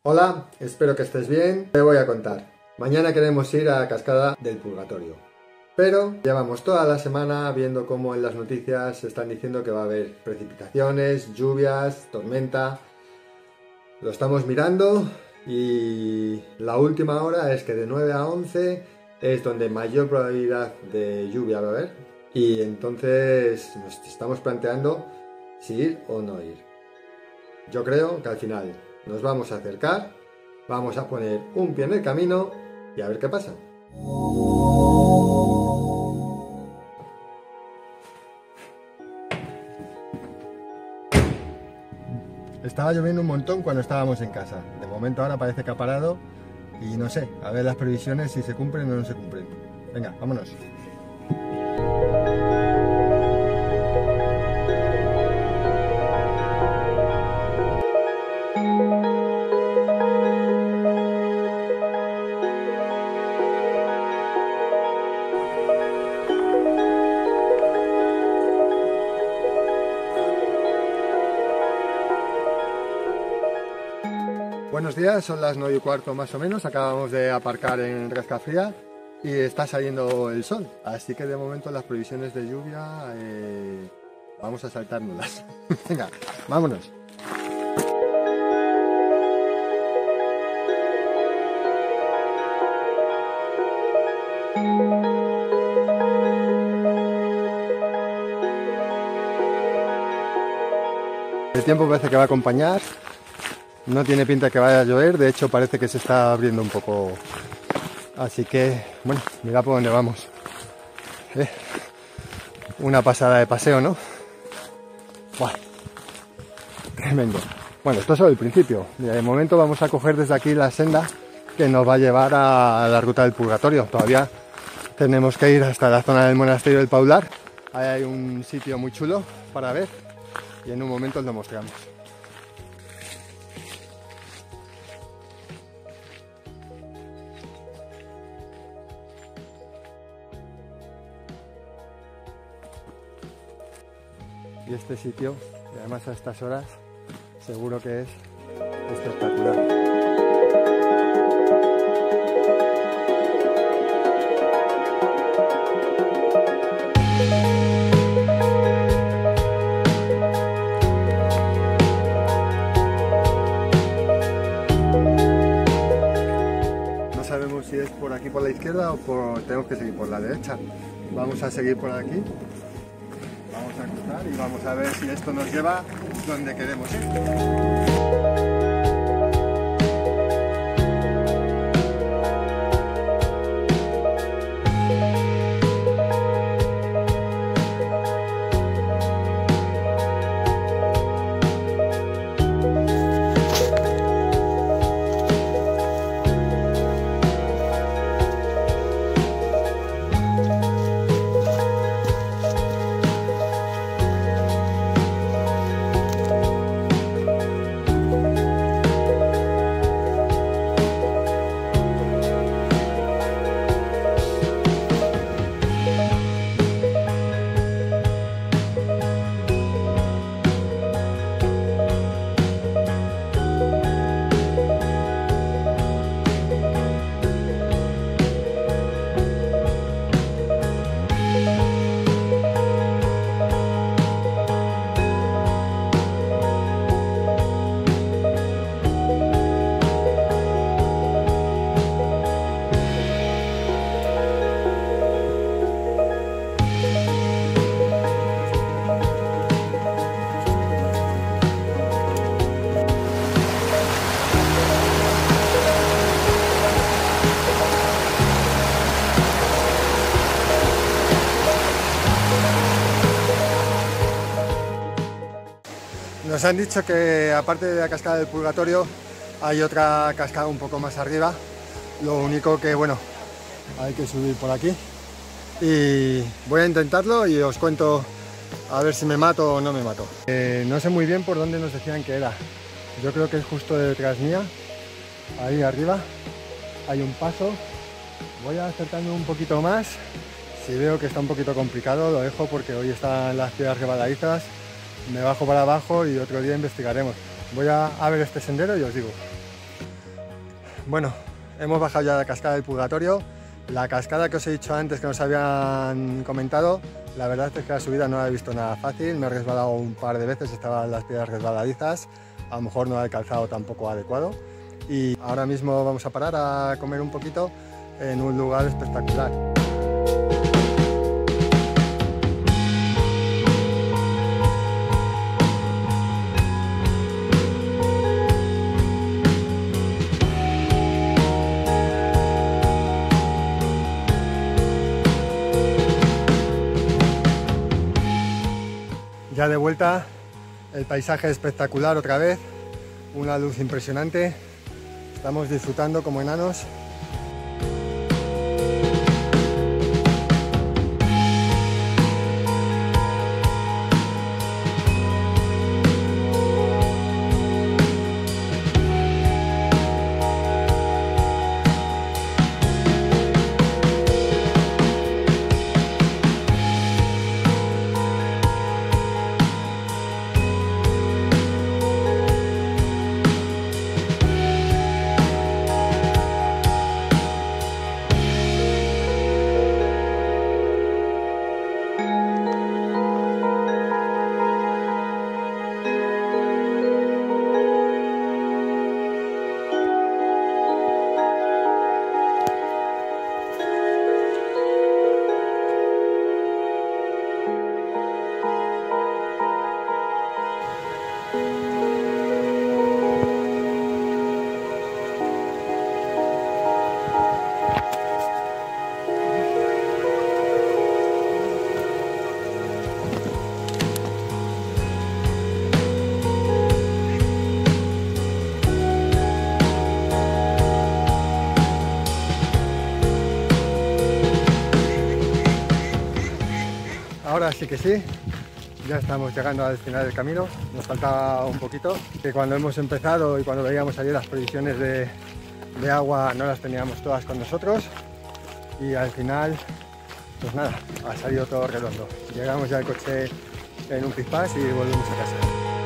Hola, espero que estés bien. Te voy a contar. Mañana queremos ir a Cascada del Purgatorio. Pero llevamos toda la semana viendo cómo en las noticias se están diciendo que va a haber precipitaciones, lluvias, tormenta. Lo estamos mirando y la última hora es que de 9 a 11 es donde mayor probabilidad de lluvia va a haber. Y entonces nos estamos planteando si ir o no ir. Yo creo que al final nos vamos a acercar, vamos a poner un pie en el camino y a ver qué pasa. Estaba lloviendo un montón cuando estábamos en casa. De momento ahora parece que ha parado y no sé, a ver las previsiones si se cumplen o no se cumplen. Venga, vámonos. Buenos días, son las 9:15 más o menos, acabamos de aparcar en Rascafría y está saliendo el sol, así que de momento las previsiones de lluvia vamos a saltárnoslas. Venga, vámonos. El tiempo parece que va a acompañar. No tiene pinta que vaya a llover, de hecho parece que se está abriendo un poco. Así que, bueno, mira por dónde vamos. Una pasada de paseo, ¿no? ¡Buah! Tremendo. Bueno, esto es solo el principio. Mira, de momento vamos a coger desde aquí la senda que nos va a llevar a la ruta del Purgatorio. Todavía tenemos que ir hasta la zona del monasterio del Paular. Ahí hay un sitio muy chulo para ver y en un momento os lo mostramos. Y este sitio, y además a estas horas, seguro que es espectacular. No sabemos si es por aquí por la izquierda o tenemos que seguir por la derecha. Vamos a seguir por aquí. Vamos a cruzar y vamos a ver si esto nos lleva donde queremos ir. Nos han dicho que aparte de la cascada del Purgatorio hay otra cascada un poco más arriba. Lo único que, bueno, hay que subir por aquí. Y voy a intentarlo y os cuento a ver si me mato o no me mato. No sé muy bien por dónde nos decían que era. Yo creo que es justo detrás mía. Ahí arriba hay un paso. Voy a acercarme un poquito más. Si veo que está un poquito complicado lo dejo porque hoy están las piedras resbaladizas. Me bajo para abajo y otro día investigaremos. Voy a ver este sendero y os digo. Bueno, hemos bajado ya la cascada del Purgatorio. La cascada que os he dicho antes, que nos habían comentado, la verdad es que la subida no la he visto nada fácil. Me he resbalado un par de veces, estaban las piedras resbaladizas, a lo mejor no era el calzado tampoco adecuado. Y ahora mismo vamos a parar a comer un poquito en un lugar espectacular. Ya de vuelta, el paisaje espectacular otra vez, una luz impresionante, estamos disfrutando como enanos. Ahora sí que sí, ya estamos llegando al final del camino, nos falta un poquito, que cuando hemos empezado y cuando veíamos allí las provisiones de agua no las teníamos todas con nosotros y al final, pues nada, ha salido todo redondo. Llegamos ya al coche en un pispás y volvemos a casa.